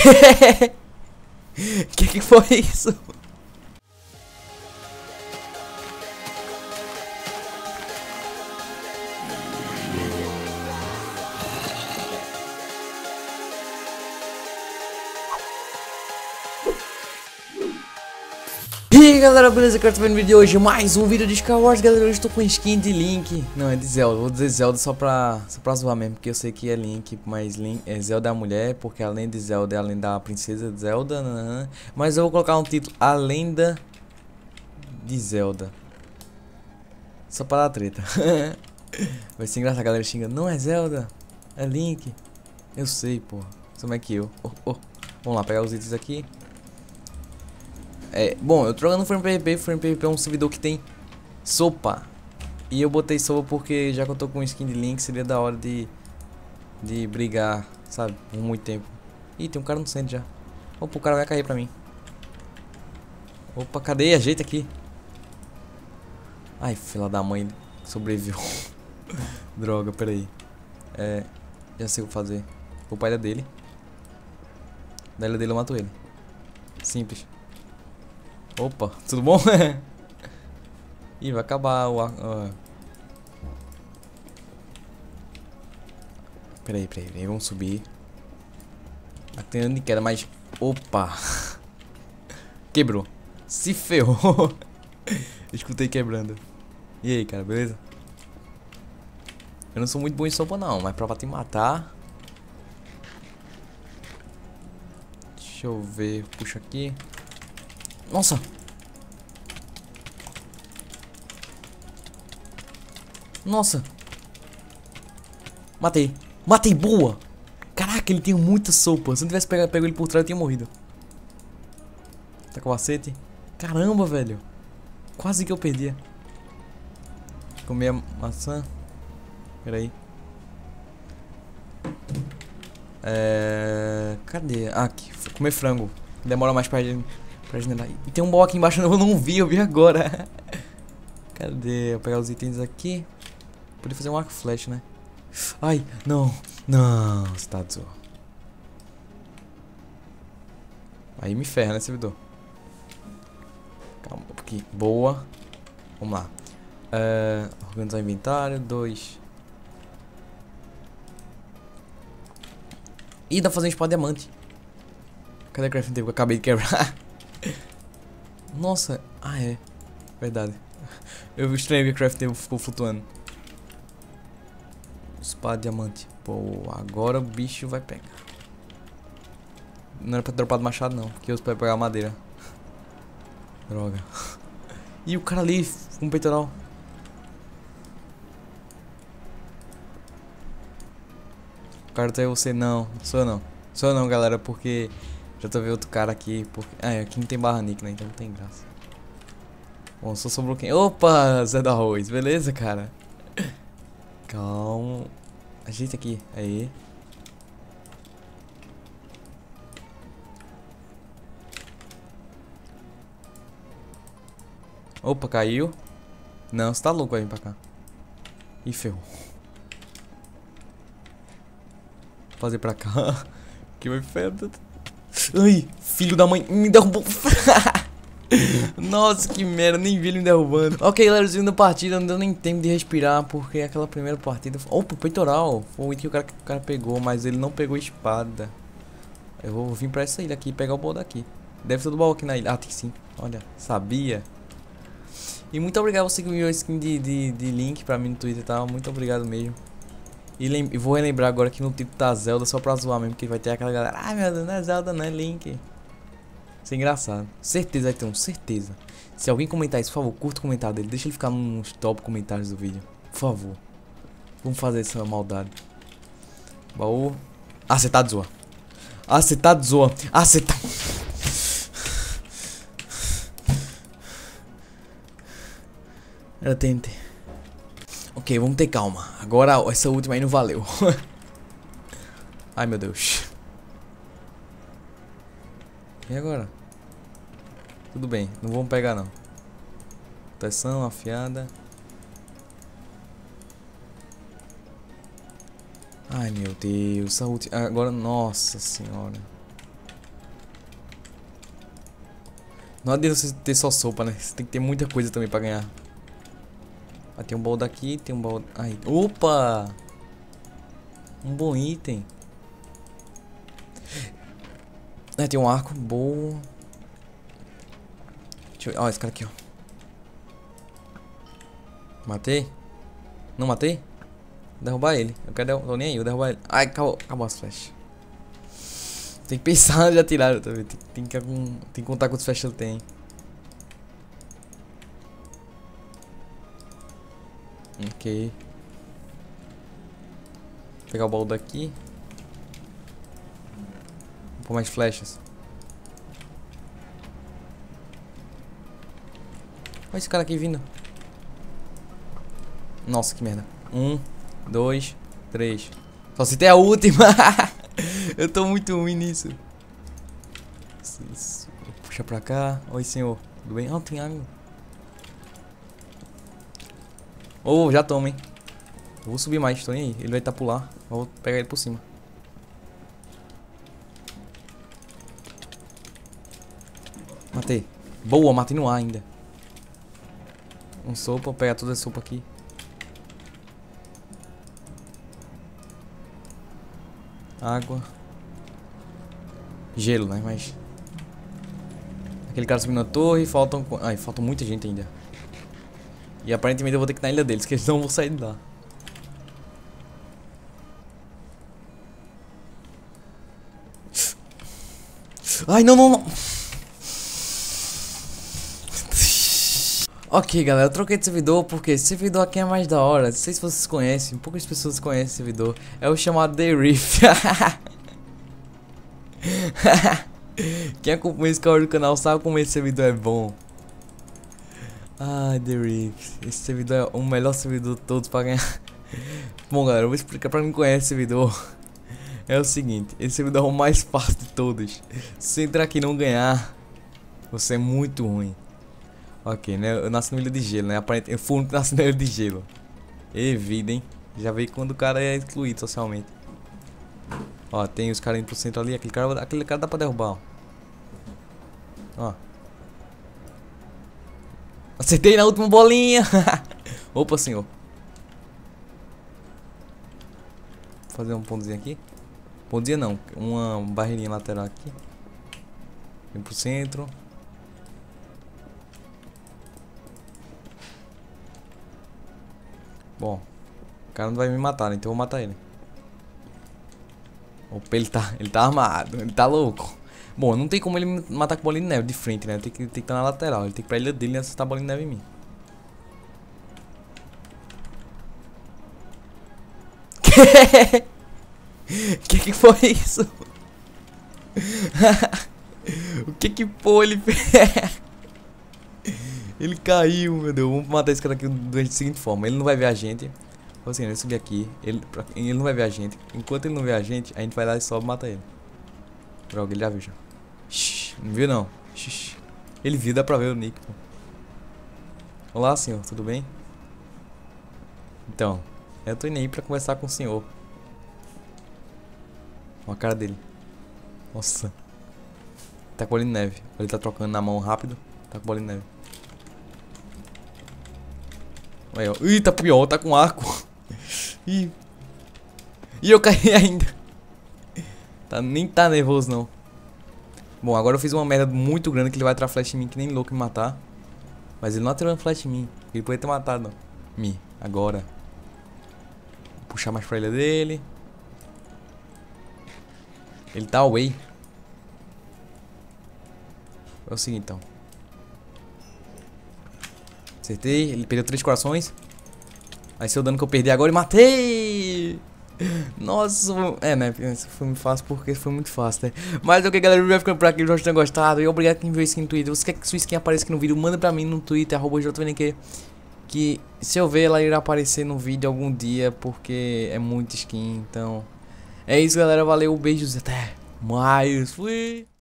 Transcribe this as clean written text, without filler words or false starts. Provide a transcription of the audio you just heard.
Que foi isso? E aí galera, beleza? Que eu tô vendo o vídeo de hoje, mais um vídeo de Star Wars, galera. Hoje eu tô com skin de Link. Não, é de Zelda, vou dizer Zelda só pra zoar mesmo, porque eu sei que é Link. Mas Link, Zelda é a mulher, porque além de Zelda é além da princesa de Zelda, né? Mas eu vou colocar um título, A Lenda de Zelda, só pra dar treta. Vai ser engraçado a galera xingando, não é Zelda, é Link. Eu sei, pô, como é que eu Vamos lá, pegar os itens aqui. Bom, eu tô jogando Frame PvP é um servidor que tem sopa. E eu botei sopa porque já que eu tô com skin de Link, seria da hora de brigar, sabe, por muito tempo. Ih, tem um cara no centro já. Opa, o cara vai cair pra mim. Opa, cadê? Ajeita aqui. Ai, filha da mãe, sobreviveu. Droga, peraí. Já sei o que fazer. O pai da dele. Da ilha dele eu mato ele. Simples. Opa, tudo bom? Ih, vai acabar o... Peraí, vamos subir. Tá tendo de queda, mas... Opa! Quebrou. Se ferrou. Escutei quebrando. E aí, cara, beleza? Eu não sou muito bom em sopa não, mas pra te matar... Deixa eu ver, puxa aqui. Nossa! Nossa! Matei! Matei, boa! Caraca, ele tem muita sopa. Se eu não tivesse pego ele por trás, eu tinha morrido. Tá com o macete? Caramba, velho! Quase que eu perdia. Comer a maçã. Pera aí. Cadê? Ah, aqui. Comer frango. Demora mais pra generar. E tem um baú aqui embaixo, eu não vi, eu vi agora. Cadê? Vou pegar os itens aqui. Podia fazer um arco flash, né? Ai, não. Não, você tá zoando. Aí me ferra, né, servidor? Calma, aqui. Boa. Vamos lá. Organizar o inventário. 2. Ih, dá pra fazer um espada diamante. Cadê a crafting table que eu acabei de quebrar? Nossa. Ah, é. Verdade. Eu estranhei que a crafting table ficou flutuando. Espada diamante. Pô, agora o bicho vai pegar. Não era pra ter dropado machado não, porque eu espero pegar madeira. Droga. E o cara ali com peitoral. O cara tá aí, você não. Sou eu não. Sou eu não, galera, porque já tô vendo outro cara aqui. Porque... aqui não tem barra nick, né? Então não tem graça. Bom, só sobrou quem? Opa, Zé do Arroz. Beleza, cara? Calma. Ajeita aqui. Aí. Opa, caiu. Não, você tá louco, vai vir pra cá. Ih, ferrou. Vou fazer pra cá. Que vai ferro. Ai, filho da mãe. Me derrubou. Nossa, que merda, nem vi ele me derrubando. Ok, galera, segunda partida, não deu nem tempo de respirar, porque aquela primeira partida... Opa, peitoral, foi o item que o cara pegou, mas ele não pegou espada. Eu vou vir pra essa ilha aqui e pegar o baú daqui. Deve ter do baú aqui na ilha. Ah, tem sim, olha, sabia. E muito obrigado a você que me enviou a skin de Link pra mim no Twitter, tá? Muito obrigado mesmo. E vou relembrar agora que no título tá Zelda, só pra zoar mesmo, que vai ter aquela galera... Ai meu Deus, não é Zelda, não é Link. Isso é engraçado. Certeza vai ter um, certeza. Se alguém comentar isso, por favor, curta o comentário dele. Deixa ele ficar nos top comentários do vídeo. Por favor. Vamos fazer essa maldade. Baú. Ah, você tá de zoa. Ah, você tá de zoa. Ah, você tá... Eu tentei. Ok, vamos ter calma. Agora essa última aí não valeu. Ai, meu Deus. E agora? Tudo bem, não vamos pegar não. Proteção, afiada. Ai meu Deus, saúde. Agora, nossa senhora. Não adianta você ter só sopa, né? Você tem que ter muita coisa também pra ganhar. Ah, tem um baú daqui, tem um baú... Ai, opa! Um bom item. É, tem um arco bom. Deixa eu ver. Ó, esse cara aqui, ó. Matei? Não matei? Vou derrubar ele. Eu quero derrubar. Tô nem aí, vou derrubar ele. Ai, acabou as flechas. Tem que pensar de atirar também. Tem que contar quantas flechas ele tem. Ok. Vou pegar o baú daqui. Vou pôr mais flechas. Olha esse cara aqui vindo. Nossa, que merda. 1, 2, 3. Só se tem a última. Eu tô muito ruim nisso. Puxa pra cá. Oi, senhor. Tudo bem? Ah, tem água. Oh, já toma, hein. Eu vou subir mais, tô nem aí. Ele vai estar por lá. Eu vou pegar ele por cima. Matei. Boa, matei no ar ainda. Um sopa, vou pegar toda a sopa aqui. Água. Gelo, né? Mas... Aquele cara subindo na torre. Faltam... Ai, falta muita gente ainda. E aparentemente eu vou ter que ir na ilha deles, que eles não vão sair de lá. Ai, não, não, não. Ok, galera, eu troquei de servidor porque esse servidor aqui é mais da hora. Não sei se vocês conhecem, poucas pessoas conhecem esse servidor. É o chamado The Rift. Quem acompanha esse canal do canal sabe como esse servidor é bom. Ah, The Rift. Esse servidor é o melhor servidor de todos pra ganhar. Bom, galera, eu vou explicar pra quem conhece esse servidor. É o seguinte, esse servidor é o mais fácil de todos. Se você entrar aqui e não ganhar, você é muito ruim. Ok, né? Eu nasci no Ilha de Gelo, né? Aparentemente, eu fui nasci na Ilha de Gelo. E vida, hein? Já veio quando o cara é excluído socialmente. Ó, tem os caras indo pro centro ali. Aquele cara dá pra derrubar, ó. Acertei na última bolinha. Opa, senhor. Vou fazer um pontozinho aqui. Pontozinho não, uma barreirinha lateral aqui. Vem pro centro. Bom, o cara não vai me matar, né? Então eu vou matar ele. Opa, ele tá armado, ele tá louco. Bom, não tem como ele me matar com bolinha de neve de frente, né? Tem que estar na lateral. Ele tem que ir pra ilha dele e acertar a bolinha de neve em mim. Que foi isso? O que foi ele fez? Ele caiu, meu Deus. Vamos matar esse cara aqui da seguinte forma. Ele não vai ver a gente. Assim, ele subir aqui. Ele não vai ver a gente. Enquanto ele não vê a gente vai lá e sobe e mata ele. Droga, ele já viu já. Shhh, não viu não. Shhh. Ele viu, dá pra ver o nick, pô. Olá, senhor, tudo bem? Então, eu tô indo aí pra conversar com o senhor. Olha a cara dele. Nossa. Tá com bolinha de neve. Ele tá trocando na mão rápido. Tá com bolinha de neve. Aí, ó. Ih, tá pior, tá com arco. Ih. E eu caí ainda. Nem tá nervoso não. Bom, agora eu fiz uma merda muito grande que ele vai atirar flash em mim que nem louco me matar. Mas ele não atirou flash em mim. Ele poderia ter matado me. Agora. Vou puxar mais pra ilha dele. Ele tá away. É o seguinte então. Acertei, ele perdeu 3 corações. Aí seu dano que eu perdi agora e matei! Nossa, né? Isso foi muito fácil porque foi muito fácil, né? Mas ok, galera, o vídeo vai ficando por aqui. Espero que tenham gostado. E obrigado quem viu a skin no Twitter. Você quer que sua skin apareça aqui no vídeo? Manda pra mim no Twitter, @jvnq. Que se eu ver, ela irá aparecer no vídeo algum dia. Porque é muita skin. Então, é isso, galera. Valeu, beijos. Até mais. Fui!